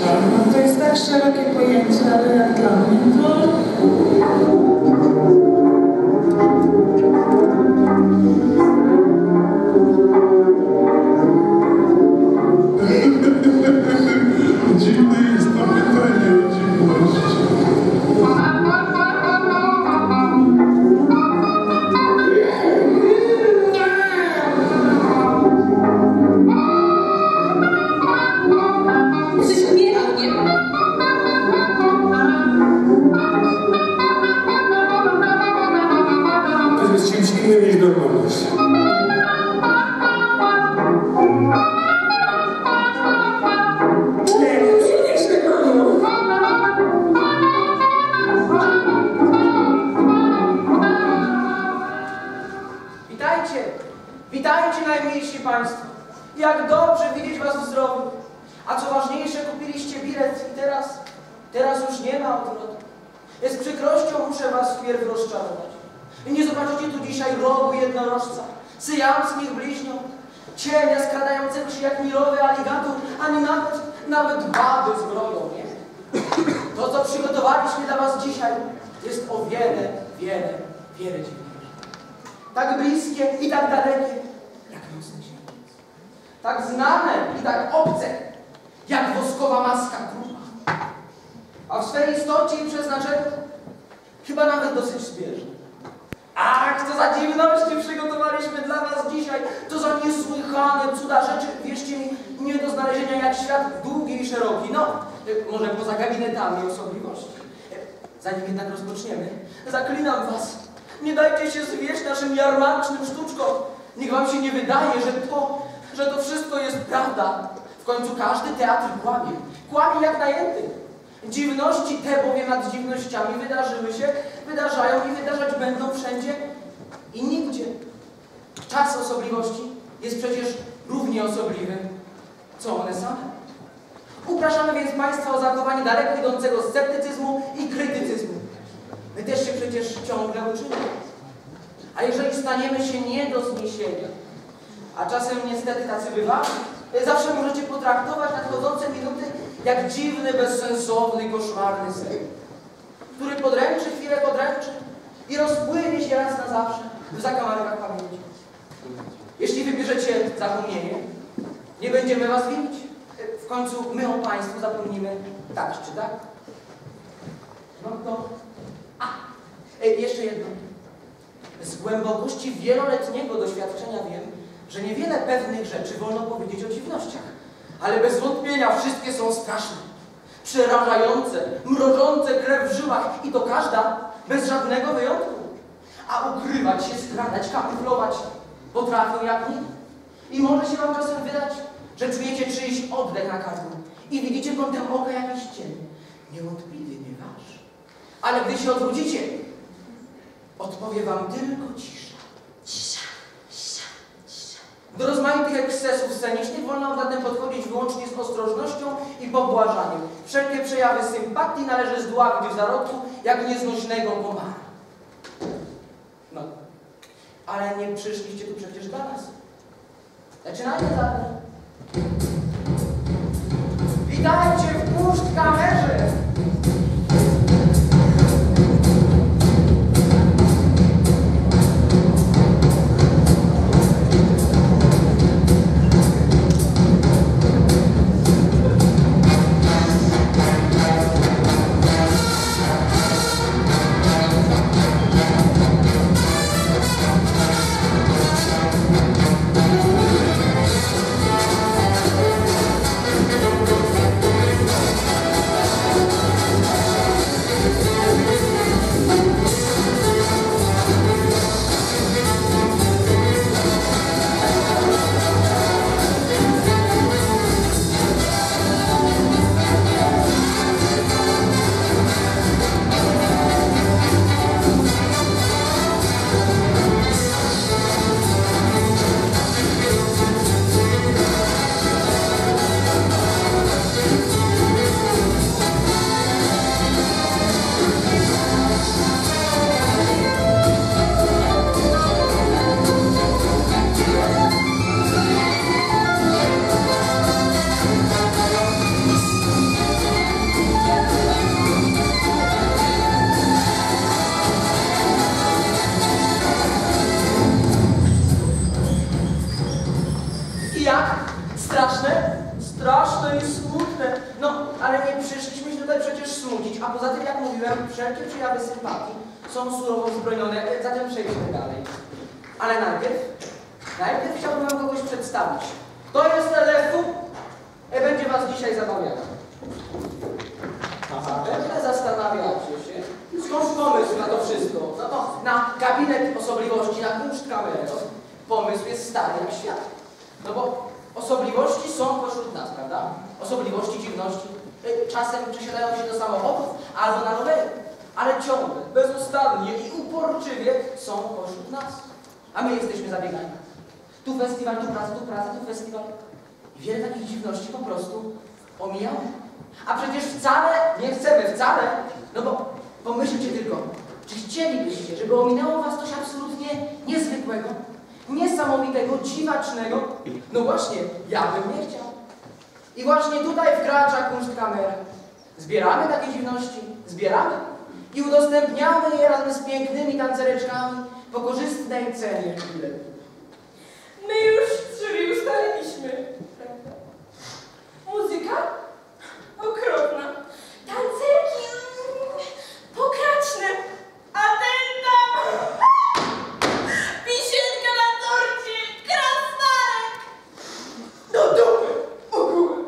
dusza. No to jest tak szerokie pojęcie, ale jak dla mnie to... Dziwne jest to pytanie o dziwność. To jest czymś innym niż normalność. Witajcie najmilsi Państwo. Jak dobrze widzieć Was w zdrowiu. A co ważniejsze, kupiliście bilet i teraz już nie ma odwrotu. Z przykrością muszę Was wpierw rozczarować. Nie zobaczycie tu dzisiaj rogu jednorożca, syjamskich bliźniąt, cienia skradającego się jak milowy aligator, ani nawet baby z brodą, nie? To, co przygotowaliśmy dla Was dzisiaj, jest o wiele dziwniejsze. Tak bliskie i tak dalekie, jak nocny księżyc. Tak znane i tak obce, jak woskowa maska trupa. A w swej istocie i przeznaczeniu chyba nawet dosyć zbieżne. Ach, co za dziwności przygotowaliśmy dla Was dzisiaj. To za niesłychane cuda rzeczy, wierzcie mi, nie do znalezienia jak świat długi i szeroki. No, może poza gabinetami osobliwości. Zanim jednak rozpoczniemy, zaklinam Was, nie dajcie się zwieść naszym jarmarcznym sztuczkom. Niech Wam się nie wydaje, że to wszystko jest prawda. W końcu każdy teatr kłamie. Kłamie jak najęty. Dziwności te bowiem nad dziwnościami wydarzyły się, wydarzają i wydarzać będą wszędzie i nigdzie. Czas osobliwości jest przecież równie osobliwy, co one same. Upraszamy więc Państwa o zachowanie daleko idącego sceptycyzmu i krytycyzmu. My też się przecież ciągle uczymy. A jeżeli staniemy się nie do zniesienia, a czasem niestety tacy bywamy, zawsze możecie potraktować nadchodzące minuty jak dziwny, bezsensowny, koszmarny sen, który chwilę podręczy i rozpłynie się raz na zawsze w zakamarkach pamięci. Jeśli wybierzecie zapomnienie, nie będziemy Was winić. W końcu my o Państwu zapomnimy tak czy tak. No to... jeszcze jedno. Z głębokości wieloletniego doświadczenia wiem, że niewiele pewnych rzeczy wolno powiedzieć o dziwnościach, ale bez wątpienia wszystkie są straszne, przerażające, mrożące krew w żyłach i to każda, bez żadnego wyjątku. A ukrywać się, skradać, kamuflować potrafią jak nikt. I może się Wam czasem wydać, że czujecie czyjś oddech na karku i widzicie kątem oka jakiś cień. Niewątpliwie nie Wasz. Ale gdy się odwrócicie, odpowie Wam tylko cisza. Cisza, cisza, cisza. Do rozmaitych ekscesów scenicznych wolno zatem podchodzić wyłącznie z ostrożnością i pobłażaniem. Wszelkie przejawy sympatii należy zdławić w zarodku jak nieznośnego komara. No, ale nie przyszliście tu przecież dla nas. Zaczynajmy zatem. Witajcie w puszt kamerze! Jasne, no, ale nie przyszliśmy się tutaj przecież smucić, a poza tym, jak mówiłem, wszelkie przejawy sympatii są surowo wzbronione, zatem przejdźmy dalej. Ale najpierw chciałbym wam kogoś przedstawić. To jest Lefu, będzie was dzisiaj zabawiał. Zapewne zastanawiacie się, skąd pomysł na to wszystko? No to na gabinet osobliwości, na kunszt kamerę. Pomysł jest stary jak świat. No bo osobliwości są pośród nas, prawda? Osobliwości, dziwności. Czasem przesiadają się do samochodów albo na rowery. Ale ciągle, bezustannie i uporczywie są pośród nas. A my jesteśmy zabiegani. Tu festiwal, tu praca, tu festiwal. Wiele takich dziwności po prostu omijało. A przecież wcale nie chcemy, wcale. No bo pomyślcie tylko, czy chcielibyście, żeby ominęło was coś absolutnie niezwykłego, niesamowitego, dziwacznego? No właśnie, ja bym nie chciał. I właśnie tutaj wkracza kunstkamera. Zbieramy takie dziwności, zbieramy i udostępniamy je razem z pięknymi tancereczkami po korzystnej cenie biletu. My już drzwi ustaliliśmy, prawda? Muzyka? Okropna. Tancerki pokraczne. A ten tam wisienka na torcie, krasnalek. Do dupy, ogółem.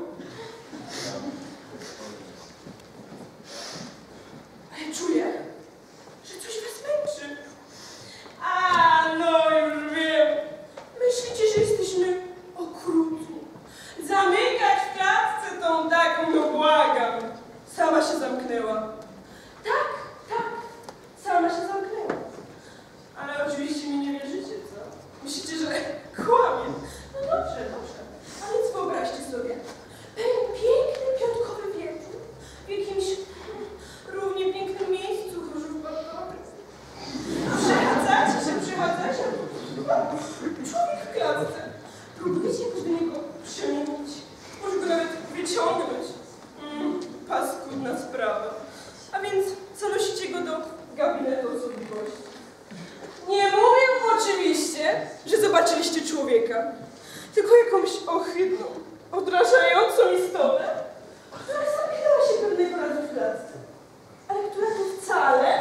Ale czuję, że coś was męczy. A, no już wiem. Myślicie, że jesteśmy okrutni. Zamykać w klatce tą taką, no błagam. Sama się zamknęła. Tak, sama się zamknęła. Ale oczywiście mi nie wierzycie, co? Myślicie, że kłamie. No dobrze. A więc wyobraźcie sobie, pewien piękny, piątkowy wieczór w jakimś równie pięknym miejscu Chorzów Babkowy. Przechadzacie. Człowiek w klatce. Próbujecie jakoś do niego przemówić. Może go nawet wyciągnąć. Paskudna sprawa. A więc zanosicie go do gabinetu osobliwości. Nie mówię oczywiście, że zobaczyliście człowieka, tylko jakąś ohydną, odrażającą istotę, która zamknęła się pewnego razu w klatce. Ale która tu wcale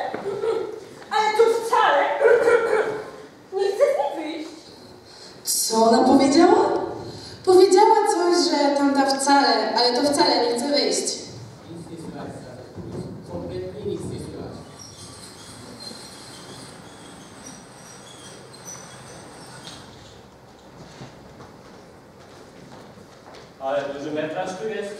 nie chce z niej wyjść. Co ona powiedziała? Powiedziała coś, że tamta wcale, ale to wcale nie chce wyjść. Nic nie słychać, kompletnie nic nie słychać. Ale duży metraż tu jest.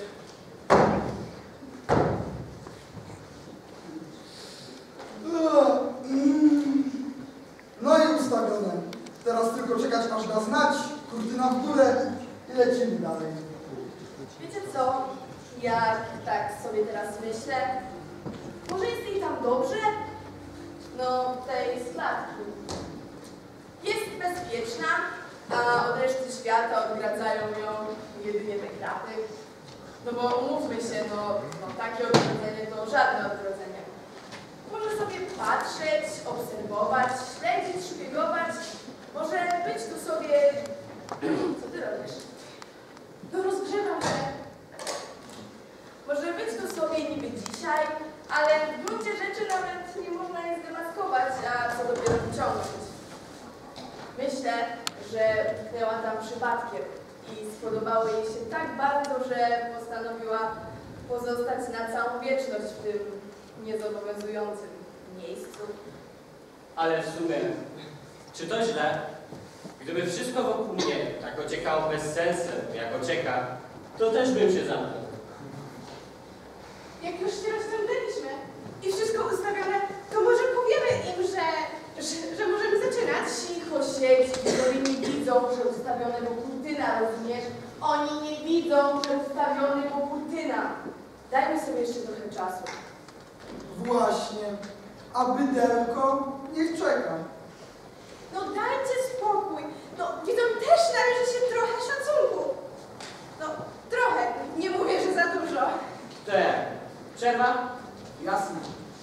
No i ustawione. Teraz tylko czekać, aż da znać. Kurtyna w górę i lecimy dalej. Wiecie co? Jak tak sobie teraz myślę, może jest jej tam dobrze? No, tej z klatki. Jest bezpieczna, a od reszty świata odgradzają ją jedynie te kraty. No bo umówmy się, no takie odgrodzenie to żadne odgrodzenie. Może sobie patrzeć, obserwować, śledzić, szpiegować. Może być tu sobie... Co ty robisz? No rozgrzewam się. Może być tu sobie niby dzisiaj, ale w gruncie rzeczy nawet nie można je zdemaskować, a co dopiero wyciągnąć. Myślę, że utknęła tam przypadkiem i spodobało jej się tak bardzo, że postanowiła pozostać na całą wieczność w tym niezobowiązującym miejscu. Ale w sumie, czy to źle? Gdyby wszystko wokół mnie tak ociekało bez sensem, jak ocieka, to też bym się zamknął. Jak już się rozciągnęliśmy i wszystko ustawione, to może powiemy im, że możemy zaczynać. Cicho siedź, oni nie widzą, że ustawione było kurtyna, rozumiesz? Oni nie widzą, że ustawiony był kurtyna. Dajmy sobie jeszcze trochę czasu. Właśnie. A bydelko niech czeka. No dajcie spokój. No widzom też należy się trochę szacunku. No trochę. Nie mówię, że za dużo. Przerwa? Jasne.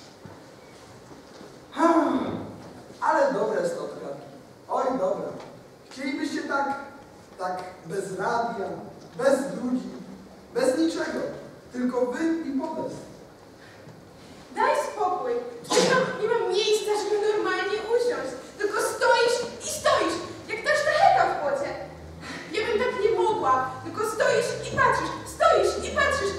Ale dobre stotka. Oj, dobra. Chcielibyście tak bez radia, bez ludzi, bez niczego. Tylko wy i podes. Daj spokój. Nie mam miejsca, żeby normalnie usiąść. Tylko stoisz i stoisz, jak ta sztacheta w płocie. Ja bym tak nie mogła. Tylko stoisz i patrzysz, stoisz i patrzysz.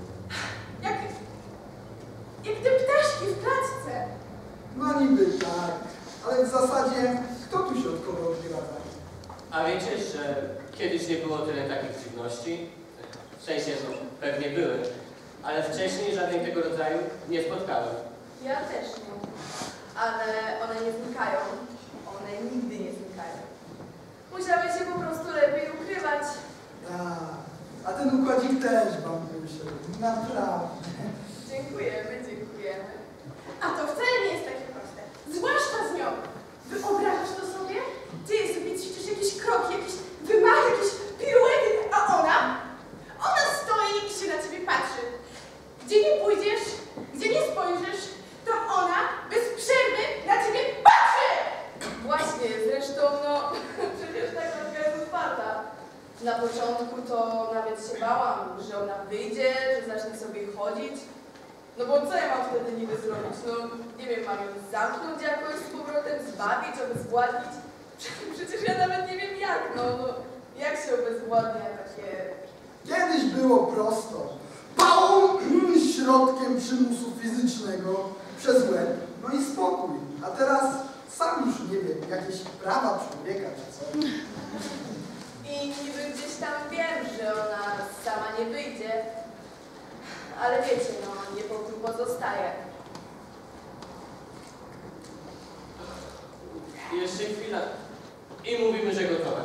Jak te ptaszki w klatce. No niby tak, ale w zasadzie kto tu się od kogo odgradza? A wiecie, że kiedyś nie było tyle takich dziwności? W sensie, no, pewnie były, ale wcześniej żadnej tego rodzaju nie spotkałem. Ja też nie. Ale one nie znikają. One nigdy nie znikają. Musiały się po prostu lepiej ukrywać. Tak, a ten układzik też wam wyszedł. Naprawdę. Dziękujemy, dziękujemy. A to wcale nie jest takie proste. Zwłaszcza z nią. Wyobrażasz to sobie? Ty sobie ćwiczysz jakieś kroki, jakieś wymachy, jakieś piruety, a ona stoi i się na ciebie patrzy. Gdzie nie pójdziesz, gdzie nie spojrzysz, to ona bez przerwy na ciebie patrzy! Właśnie, zresztą no, przecież ta klatka jest otwarta. Na początku to nawet się bałam, że ona wyjdzie, że zacznie sobie chodzić. No bo co ja mam wtedy niby zrobić? No nie wiem, mam ją zamknąć jakoś z powrotem, zbawić, obezwładnić? Przecież ja nawet nie wiem jak, no jak się obezwładnia takie... Kiedyś było prosto. Pałą środkiem przymusu fizycznego przez łeb, no i spokój. A teraz sam już nie wiem, jakieś prawa człowieka czy co. I niby gdzieś tam wiem, że ona sama nie wyjdzie. Ale wiecie, no niepokój pozostaje. Jeszcze chwila i mówimy, że gotowe.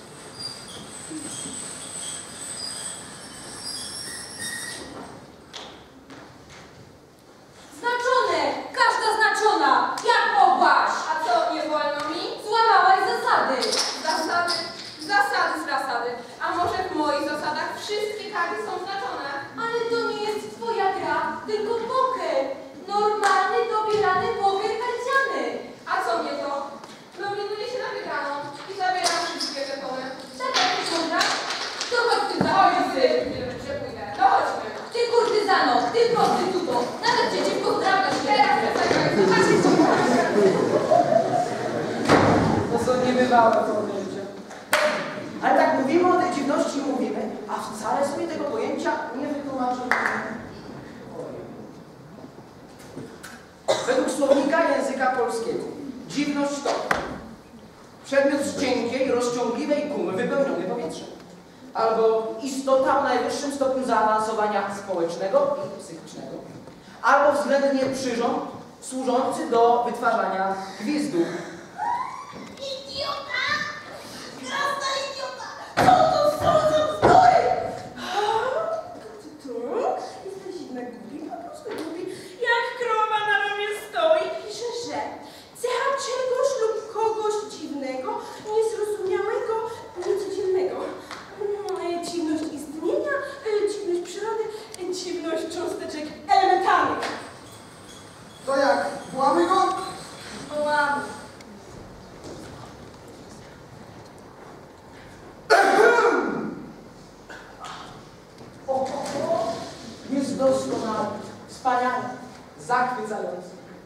Znaczone! Każda znaczona! Jak mogłaś? A co, nie wolno mi? Złamałaś zasady! Zasady? Zasady. A może w moich zasadach wszystkie karty są znaczone? Ale to nie jest twoja gra, tylko poker! Normalny, dobierany poker karciany! A co mnie to? Nominuję się na wygraną i zabieram wszystkie żetony. Taka kurtyzana? To chodź ty za Chodźmy, że pójdę. No chodźmy. Ty kurtyzano, ty prostytuto! Nawet cię dziewko zdrawia się! Teraz zaczekaj, zobaczcie co mówię. To są niebywałe podjęcia. Ale tak mówimy o tej dziwności, mówimy, a wcale sobie tego pojęcia nie wytłumaczymy. Według słownika języka polskiego dziwność to przedmiot z cienkiej, rozciągliwej gumy wypełniony powietrzem, albo istota o najwyższym stopniu zaawansowania społecznego i psychicznego, albo względnie przyrząd służący do wytwarzania gwizdu. Idiota! Krasna idiota! Co to są za bzdury? Tu? Jesteś jednak głupi, po prostu głupi. Jak krowa na rowie stoi i pisze, że cecha czegoś lub kogoś dziwnego, niezrozumiałego, niecodziennego. Dziwność istnienia, dziwność przyrody, dziwność cząsteczek elementarnych. To jak? Łamy go? Łamy. Jest doskonały, wspaniały, zachwycający.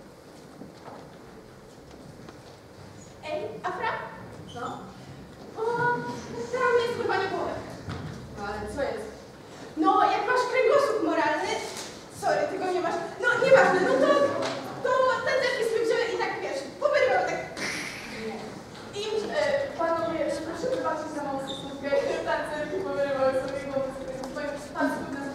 Ej, Afra? No? Tam jest chyba nie głowę. No ale co jest? No, jak masz kręgosłup moralny, sorry, tego nie masz, no nieważne, no to tancerki sobie wzięły i tak, wiesz, powyrywały tak. Nie. I panowie, proszę wybaczyć za małą słówkę, tancerki powyrywały sobie głowy z swoim paskiem na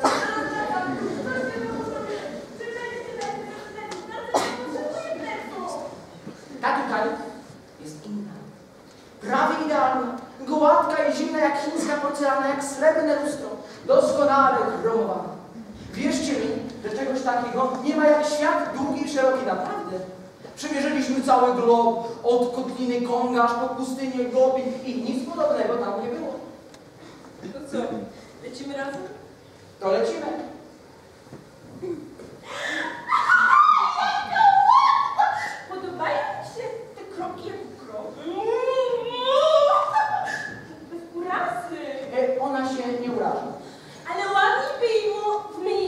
Ta tutaj jest inna. Prawie idealna, gładka i zimna jak chińska porcelana, jak srebrne lustro, doskonale chromowana. Wierzcie mi, że czegoś takiego nie ma jak świat długi i szeroki, naprawdę. Przemierzyliśmy cały glob, od kotliny Konga aż po pustynię Gobi i nic podobnego tam nie było. To co, lecimy razem? To lecimy. Podobają mi się te kroki jak krok. Bez urazy. Ona się nie uraża. Ale ładnie by było w mnie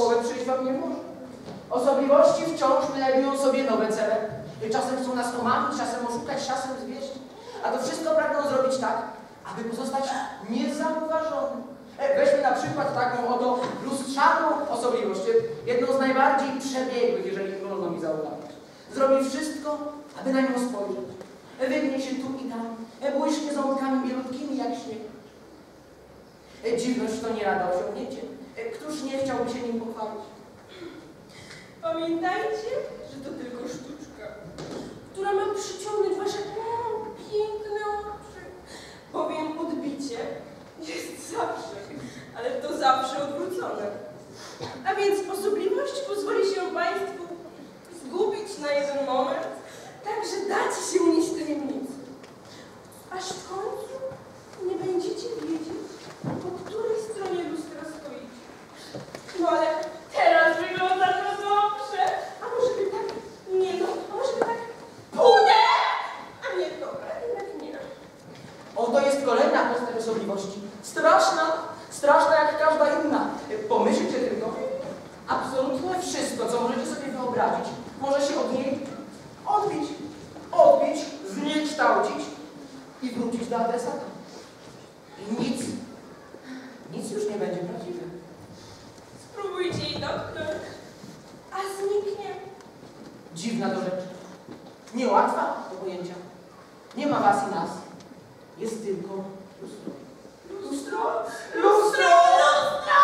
szkoły przyjść wam nie może. Osobliwości wciąż wynajdują sobie nowe cele. Czasem chcą nas omamić, czasem oszukać, czasem zwieść. A to wszystko pragną zrobić tak, aby pozostać niezauważonym. Weźmy na przykład taką oto lustrzaną osobliwość, jedną z najbardziej przebiegłych, jeżeli można mi zauważyć. Zrobi wszystko, aby na nią spojrzeć. Wygnie się tu i tam, błyszczy ząbkami bielutkimi jak śnieg. Dziwność to nie lada osiągnięcie. Któż nie chciałby się nim pochwalić? Pamiętajcie, że to tylko sztuczka, która ma przyciągnąć wasze piękne oczy. Bowiem odbicie jest zawsze, ale to zawsze odwrócone. A więc osobliwość pozwoli się Państwu zgubić na jeden moment, tak że dacie się unieść tajemnicy. Aż w końcu nie będziecie wiedzieć, po której stronie lustra stoicie. No ale teraz wygląda to dobrze. A może by tak, nie no, a może by tak pójdę? A nie, dobra, jednak nie. Oto jest kolejna postać osobliwości. Straszna, straszna jak każda inna. Pomyślcie tylko, absolutnie wszystko, co możecie sobie wyobrazić, może się od niej odbić, zniekształcić i wrócić do adresata. I nic już nie będzie prawdziwe. Spróbujcie jej dotknąć, a zniknie. Dziwna to rzecz. Niełatwa do pojęcia. Nie ma was i nas. Jest tylko lustro. Lustro? Lustro! Lustro!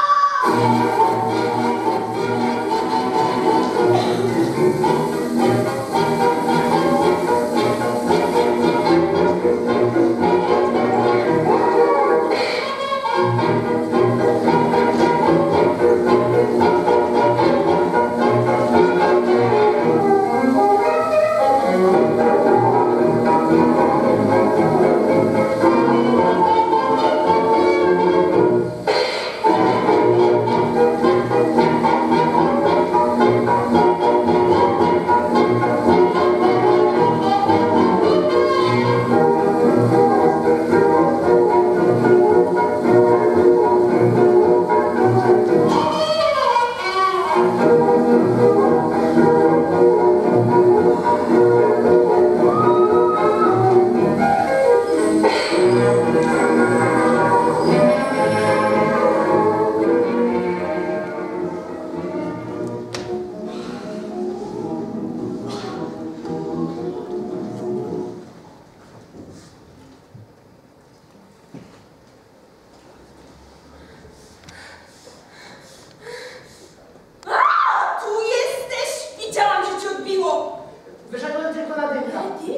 Wyszedłem tylko na dymka.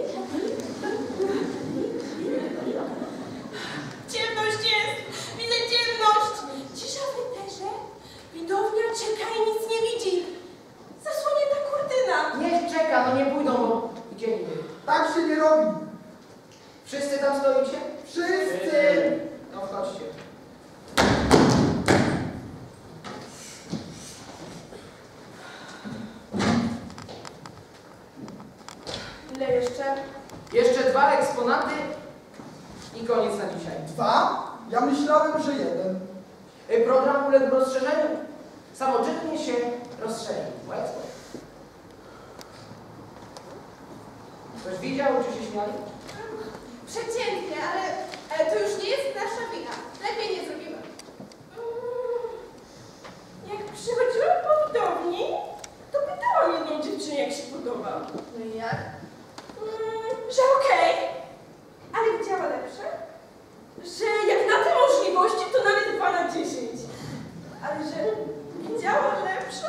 Ciemność jest! Widzę ciemność! Cisza w eterze. Widownia czeka i nic nie widzi. Zasłonięta kurtyna. Niech czeka, no nie pójdą, bo idzie niby. Tak się nie robi. Wszyscy tam stoicie? Wszyscy! No wchodźcie. Ile jeszcze? Jeszcze 2 eksponaty i koniec na dzisiaj. 2? Ja myślałem, że 1. Program uległ rozszerzeniu. Samoczynnie się rozszerzył. Moja sprawa. Ktoś widział, czy się śmiali? Przeciętnie, ale to już nie jest nasza wina. Lepiej nie zrobimy. Jak przychodziłam po widowni, to pytałam jedną dziewczynę, jak się podoba. No i jak? Że okej, ale widziała lepsze. Że jak na te możliwości, to nawet 2 na 10. Ale że widziała lepsze?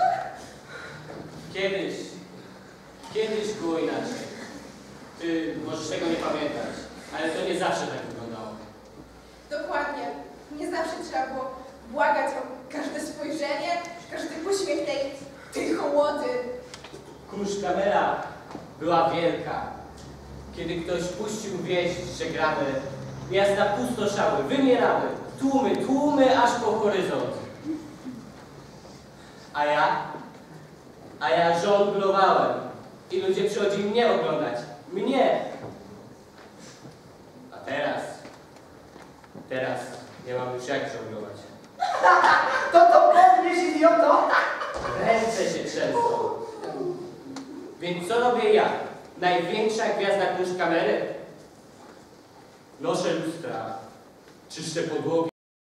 Kiedyś było inaczej. Ty możesz tego nie pamiętać, ale to nie zawsze tak wyglądało. Dokładnie. Nie zawsze trzeba było błagać o każde spojrzenie, każdy uśmiech tej hołody. Kurz kamera była wielka. Kiedy ktoś puścił wieść, że gramy, miasta pustoszały, wymierały, tłumy aż po horyzont. A ja żonglowałem i ludzie przychodzili mnie oglądać. Mnie! A teraz nie mam już jak żonglować. To pewnie, idioto! ręce się trzęsą. Więc co robię ja? Największa gwiazda kunszkamery? Noszę lustra, czyszczę podłogi.